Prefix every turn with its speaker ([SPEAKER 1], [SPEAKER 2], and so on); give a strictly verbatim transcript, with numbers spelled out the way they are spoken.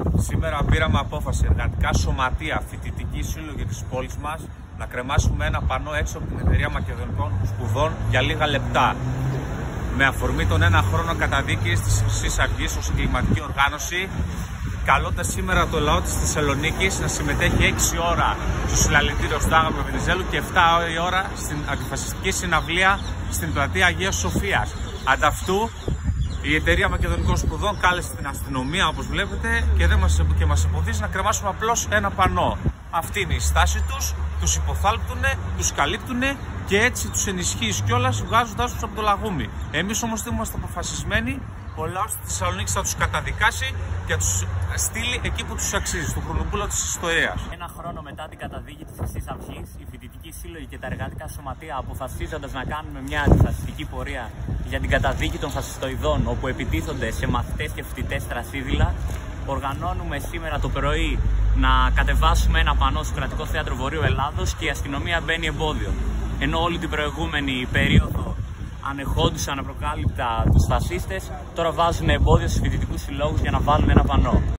[SPEAKER 1] Σήμερα πήραμε απόφαση εργατικά σωματεία, φοιτητικοί σύλλογοι της πόλης μας να κρεμάσουμε ένα πανό έξω από την Εταιρεία Μακεδονικών Σπουδών για λίγα λεπτά. Με αφορμή τον ένα χρόνο καταδίκης της Χρυσής Αυγής ως εγκληματική οργάνωση, καλώντας σήμερα το λαό της Θεσσαλονίκης να συμμετέχει έξι ώρα στο συλλαλητήριο στο Άγαμο Βενιζέλου και επτά η ώρα στην αντιφασιστική συναυλία στην πλατεία Αγίας Σοφίας. Ανταυτού, η Εταιρεία Μακεδονικών Σπουδών κάλεσε την αστυνομία, όπως βλέπετε, και, δεν μας, και μας εμποδίζει να κρεμάσουμε απλώς ένα πανό. Αυτή είναι η στάση τους, τους υποθάλπτουνε, τους καλύπτουνε και έτσι τους ενισχύει κιόλας, βγάζοντάς τους από το λαγούμι. Εμείς όμως είμαστε αποφασισμένοι, ο λαός της Θεσσαλονίκης θα τους καταδικάσει και θα τους στείλει εκεί που τους αξίζει, στο χρονοπούλο της ιστορίας.
[SPEAKER 2] Ένα χρόνο μετά την καταδίκη της Χρυσής Αυγής, οι φοιτητικοί σύλλογοι και τα εργατικά σωματεία, αποφασίζοντας να κάνουμε μια αντιφασιστική πορεία για την καταδίκη των φασιστοειδών, όπου επιτίθονται σε μαθητές και φοιτητές τρασίδηλα, οργανώνουμε σήμερα το πρωί να κατεβάσουμε ένα πανό στο Κρατικό Θέατρο Βορείου Ελλάδος και η αστυνομία μπαίνει εμπόδιο. Ενώ όλη την προηγούμενη περίοδο ανεχόντουσαν απροκάλυπτα τους φασίστες, τώρα βάζουν εμπόδιο στους φοιτητικούς συλλόγους για να βάλουν ένα πανό.